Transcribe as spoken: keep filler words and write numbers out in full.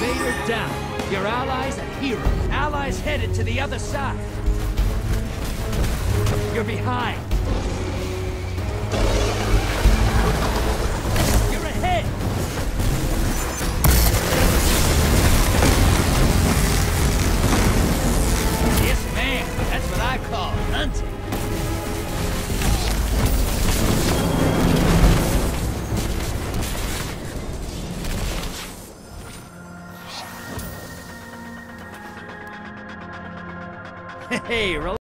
Invader down. Your allies a hero. Allies headed to the other side. You're behind. You're ahead. Yes, ma'am. That's what I call hunting. Hey, relax.